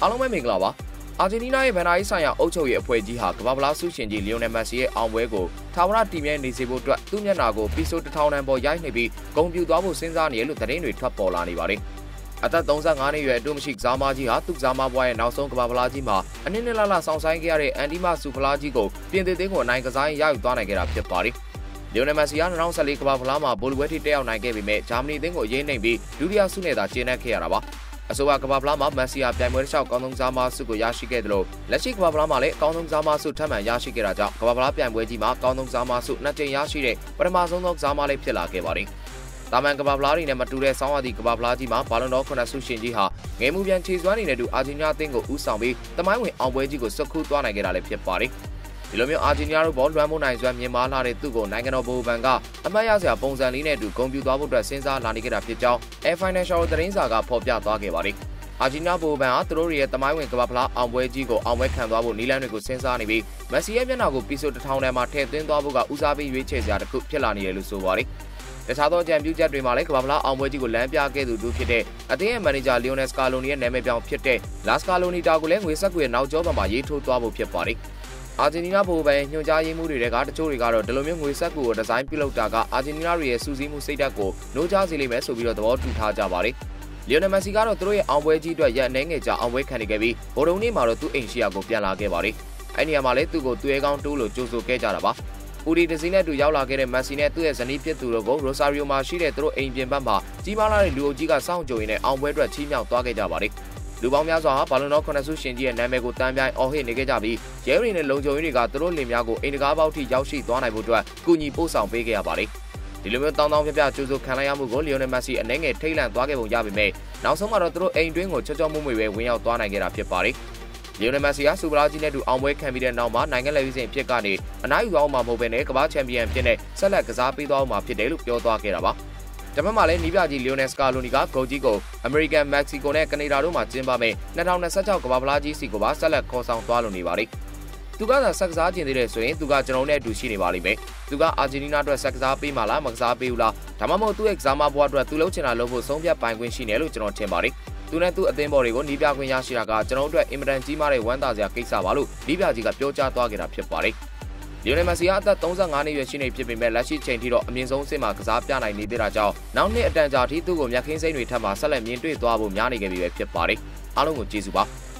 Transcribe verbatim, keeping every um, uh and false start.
အားလုံးပဲမင်္ဂလာပါအာဂျင်တီးနားရဲ့ဗန်နာရေးဆိုင်ရာအုပ်ချုပ်ရေးအဖွဲ့ကြီးဟာကမ္ဘာဖလားဆုရှင်ကြီးလီယိုနယ်မက်ဆီရဲ့အောင်ပွဲကိုထာဝရတည်မြဲနေစေဖို့အတွက်သူ့မျက်နှာကိုပီဆိုတစ်ထောင်တန်ပေါ်ရိုက်နှိပ်ပြီးဂုဏ်ပြုသွားဖို့စဉ်းစားနေရလို့သတင်းတွေထွက်ပေါ်လာနေပါတယ်အသက်သုံးဆယ့်ငါးနှစ်အရွယ်အတူမရှိကစားမကြီးဟာသူ့ကစားမဘွားရဲ့နောက်ဆုံးကမ္ဘာဖလားကြီးမှာအနည်းနဲ့လလဆောင်ဆိုင်ခဲ့ရတဲ့အန်ဒီမာဆူဖလားကြီးကိုပြင်သစ်သင်းကိုအနိုင်ကစားရယူသွားနိုင်ခဲ့တာဖြစ်ပါတယ်လီယိုနယ်မက်ဆီက၂၀၁၄ကမ္ဘာဖလားမှာဘိုလ်ပွဲထိတက်ရောက်နိုင်ခဲ့ပေမဲ့ဂျာမနီသင်းကိုအရေးနှိမ်ပြီးဒုတိယဆုနဲ့သာကျင်းပခဲ့ရတာပါအဆိုပါကမ္ဘာဖလားမှာမက်ဆီဟာပြိုင်ပွဲတစ်လျှောက်ကောင်းဆုံးကစားမဆုကိုရရှိခဲ့တယ်လို့လက်ရှိကမ္ဘာဖလားမှာလည်းအကောင်းဆုံးကစားမဆုထပ်မံရရှိခဲ့တာကြောင့်ကမ္ဘာဖလားပြိုင်ပွဲကြီးမှာအကောင်းဆုံးကစားမဆုနှစ်ကြိမ်ရရှိတဲ့ပထမဆုံးသောကစားမလေးဖြစ်လာခဲ့ပါတယ်။တာမန်ကမ္ဘာဖလားတွေနဲ့မတူတဲ့ဆောင်းရာသီကမ္ဘာဖလားကြီးမှာဘာလွန်တော်ခုနှစ်ဆုရှင်ကြီးဟာငယ်မှုပြန်ခြေစွမ်းနေတဲ့သူအာဂျင်တီးနားအသင်းကိုဦးဆောင်ပြီးတမိုင်းဝင်အောင်ပွဲကြီးကိုစွတ်ခူးသွားနိုင်ခဲ့တာလည်းဖြစ်ပါတယ်။ဒီလိုမျိုးအာဂျင်တီးနားတို့ဘောလွှမ်းမိုးနိုင်စွမ်းမြင်မာလာတဲ့သူ့ကိုနိုင်ငံတော်ဗဟိုဘဏ်ကအမှတ်ရစရာပုံစံလေးနဲ့အတူဂုဏ်ပြုသွားဖို့အတွက်စဉ်းစားလာနေကြတာဖြစ်ကြောင်း Air Financial သတင်းစာကဖော်ပြသွားခဲ့ပါတယ်။အာဂျင်တီးနားဗဟိုဘဏ်ဟာသူတို့ရဲ့တမိုင်းဝင်ကမ္ဘာဖလားအောင်ပွဲကြီးကိုအောင်ပွဲခံသွားဖို့နီလန်တွေကိုစဉ်းစားနေပြီးမက်ဆီရဲ့မျက်နှာကိုပီဆိုတစ်ထောင်တန်မှာထည့်သွင်းသွားဖို့ကဦးစားပေးရွေးချယ်စရာတစ်ခုဖြစ်လာနေတယ်လို့ဆိုပါတယ်။တခြားသောကြံပြုချက်တွေမှာလည်းကမ္ဘာဖလားအောင်ပွဲကြီးကိုလမ်းပြခဲ့သူတို့ဖြစ်တဲ့အသင်းရဲ့မန်နေဂျာလီယိုနယ်စကာလိုနီရဲ့နာမည်ပြောင်ဖြစ်တဲ့လာစကာလိုနီတာကိုလည်းငွေဆက်ကွေနောက်ကျောဘက်မှာရေးထိုးသွားဖို့ဖြစ်ပါတယ်။အာဂျင်တီးနားဗဟိုဘဏ်ညွှန်ကြားရေးမှူးတွေကတချို့တွေကတော့ဒီလိုမျိုးငွေဆက်ကူကိုဒီဇိုင်းပြုလုပ်တာကအာဂျင်တီးနားတွေရဲ့စူးစီးမှုစိတ်ဓာတ်ကိုနှိုးချစေလိမ့်မယ်ဆိုပြီးတော့သဘောတူထားကြပါတယ်။လီယိုနယ်မက်ဆီကတော့သူတို့ရဲ့အောင်ပွဲကြီးအတွက်ရက်အနေငယ်ကြာအောင်ပွဲခံနေခဲ့ပြီးဗိုလ်တုံးနေ့မှာတော့သူ့အိမ်ရှိရာကိုပြန်လာခဲ့ပါတယ်။အဲ့ဒီနေရာမှာလည်းသူ့ကိုသွေးကောင်းတိုးလို့ကြိုဆိုခဲ့ကြတာပါ။ဦးဒီဒစီနဲ့တူရောက်လာခဲ့တဲ့မက်ဆီနဲ့သူ့ရဲ့ဇနီးဖြစ်သူတို့ကိုရိုဆာရီယိုမှာရှိတဲ့သူတို့အိမ်ပြင်ဘက်မှာကြီးမားလာတဲ့လူအုပ်ကြီးကစောင့်ကြိုရင်းနဲ့အောင်ပွဲအတွက်ချီးမြှောက်သွားခဲ့ကြပါတယ်။လူပေါင်းများစွာဟာဘာလွန်တော်ခုနှစ်ဆုရှင်ကြီးရဲ့နာမည်ကိုတန်းပြိုင်အော်ဟစ်နေခဲ့ကြပြီးရဲရီနဲ့လုံခြုံရေးတွေကသူတို့လင်များကိုအိမ်တကားပေါက်ထိရောက်ရှိသွားနိုင်ဖို့အတွက်ကူညီပို့ဆောင်ပေးခဲ့ရပါတယ်။ဒီလိုမျိုးတောင်းတောင်းပြပြကြိုးစိုးခံလိုက်ရမှုကိုလီယိုနယ်မက်ဆီအနေငယ်ထိတ်လန့်သွားခဲ့ပုံရပေမဲ့နောက်ဆုံးမှာတော့သူတို့အိမ်တွင်းကိုချောချောမွေ့မွေ့ပဲဝင်ရောက်သွားနိုင်ခဲ့တာဖြစ်ပါတယ်။လီယိုနယ်မက်ဆီကစူပရာကြီးနဲ့တူအောင်ပွဲခံပြီးတဲ့နောက်မှာနိုင်ငံလက်ရွေးစင်ဖြစ်ကနေအနိုင်ယူသွားအောင်မှာမဟုတ်ဘဲနဲ့ကမ္ဘာချန်ပီယံဖြစ်တဲ့ဆက်လက်ကစားပေးသွားအောင်မှာဖြစ်တယ်လို့ပြောသွားခဲ့တာပါ။တပတ်မှာလည်းနီးပြကြီးလီယိုနယ်စကာလိုနီကဂိုကြီးကိုအမေရိကန်မက္ကဆီကိုနဲ့ကနေဒါတို့မှာကျင်းပမယ့်၂၀၂၆ကမ္ဘာဖလားကြီးစီကိုပါဆက်လက်ခေါ်ဆောင်သွားလို့နေပါတယ်။သူကသာဆက်ကစားကျင်သေးတယ်ဆိုရင်သူကကျွန်တော်နဲ့အတူရှိနေပါလိမ့်မယ်။သူကအာဂျင်တီးနားအတွက်ဆက်ကစားပေးမှလားမကစားပေးဘူးလားဒါမှမဟုတ်သူ့ရဲ့ကစားမဘွားအတွက်သူလုပ်ချင်တာလုပ်ဖို့ဆုံးဖြတ်ပိုင်ခွင့်ရှိနေလို့ကျွန်တော်ထင်ပါတယ်။သူနဲ့သူ့အသင်းဘော်တွေကိုနီးပြခွင့်ရရှိတာကကျွန်တော်တို့အတွက်အင်မတန်ကြီးမားတဲ့ဝမ်းသာစရာကိစ္စပါလို့နီးပြကြီးကပြောကြားသွားခဲ့တာဖြစ်ပါတယ်။လီယိုနယ်မက်ဆီကအသက်သုံးဆယ့်ငါးနှစ်အရွယ်ရှိနေဖြစ်ပေမဲ့လက်ရှိချိန်ထိတော့အမြင့်ဆုံးအဆင့်မှာကစားပြနိုင်နေသေးတာကြောင့်နောက်နှစ်အတန်ကြာထိသူ့ကိုမြက်ခင်းစိမ့်တွေထပ်မှာဆက်လက်မြင်တွေ့သွားဖို့များနေခဲ့ပြီပဲဖြစ်ပါတယ်။အားလုံးကိုကျေးဇူးပါ။